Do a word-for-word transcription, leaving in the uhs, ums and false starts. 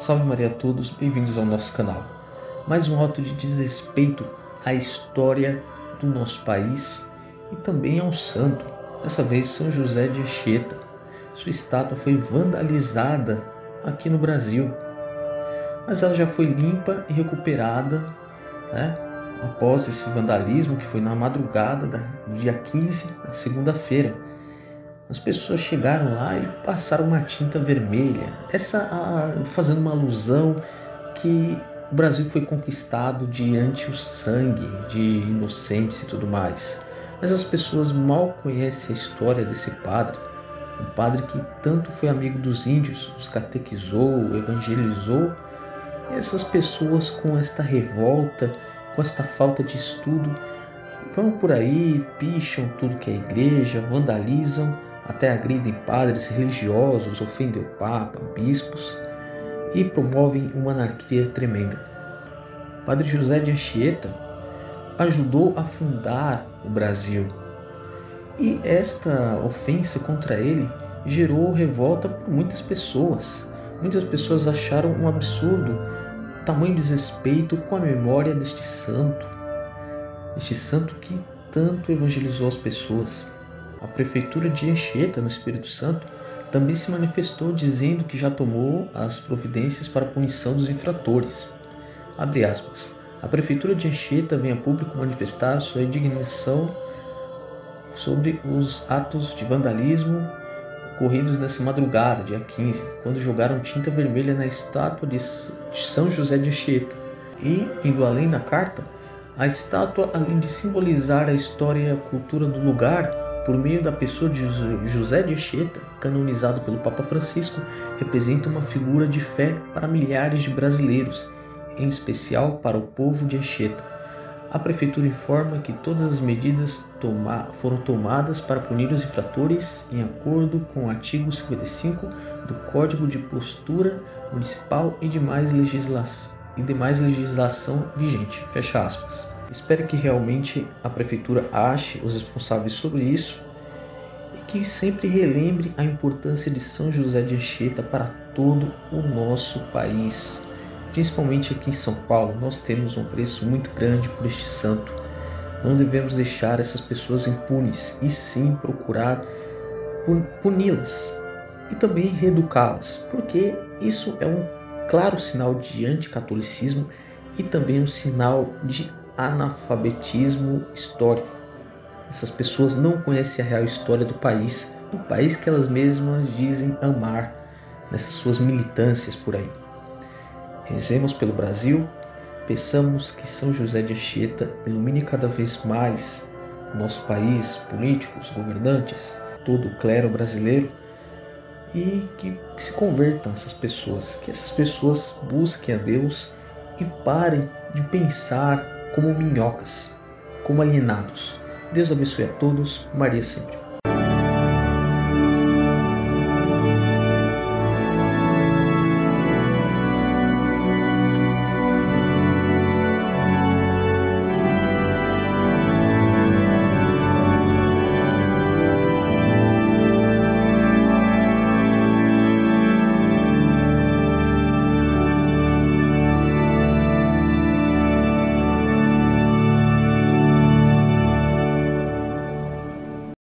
Salve Maria a todos, bem-vindos ao nosso canal. Mais um ato de desrespeito à história do nosso país e também ao santo, dessa vez São José de Anchieta. Sua estátua foi vandalizada aqui no Brasil, mas ela já foi limpa e recuperada, né, após esse vandalismo que foi na madrugada do dia quinze, na segunda-feira. As pessoas chegaram lá e passaram uma tinta vermelha, essa a, fazendo uma alusão que o Brasil foi conquistado diante o sangue de inocentes e tudo mais. Mas as pessoas mal conhecem a história desse padre, um padre que tanto foi amigo dos índios, os catequizou, evangelizou. E essas pessoas, com esta revolta, com esta falta de estudo, vão por aí, picham tudo que é igreja, vandalizam, até agridem padres religiosos, ofendem o Papa, bispos e promovem uma anarquia tremenda. Padre José de Anchieta ajudou a fundar o Brasil e esta ofensa contra ele gerou revolta por muitas pessoas. Muitas pessoas acharam um absurdo tamanho desrespeito com a memória deste santo, este santo que tanto evangelizou as pessoas. A prefeitura de Anchieta, no Espírito Santo, também se manifestou dizendo que já tomou as providências para a punição dos infratores. Abre aspas. A prefeitura de Anchieta vem a público manifestar sua indignação sobre os atos de vandalismo ocorridos nessa madrugada, dia quinze, quando jogaram tinta vermelha na estátua de São José de Anchieta. E, indo além da carta, a estátua, além de simbolizar a história e a cultura do lugar, por meio da pessoa de José de Anchieta, canonizado pelo Papa Francisco, representa uma figura de fé para milhares de brasileiros, em especial para o povo de Anchieta. A prefeitura informa que todas as medidas toma- foram tomadas para punir os infratores em acordo com o artigo cinquenta e cinco do Código de Postura Municipal e demais, legisla- e demais legislação vigente. Fecha aspas. Espero que realmente a prefeitura ache os responsáveis sobre isso e que sempre relembre a importância de São José de Anchieta para todo o nosso país. Principalmente aqui em São Paulo, nós temos um preço muito grande por este santo. Não devemos deixar essas pessoas impunes e sim procurar puni-las e também reeducá-las, porque isso é um claro sinal de anticatolicismo e também um sinal de analfabetismo histórico. Essas pessoas não conhecem a real história do país, do país que elas mesmas dizem amar, nessas suas militâncias por aí. Rezemos pelo Brasil, peçamos que São José de Anchieta ilumine cada vez mais o nosso país, políticos, governantes, todo o clero brasileiro, e que se convertam essas pessoas, que essas pessoas busquem a Deus e parem de pensar como minhocas, como alienados. Deus abençoe a todos, Maria sempre.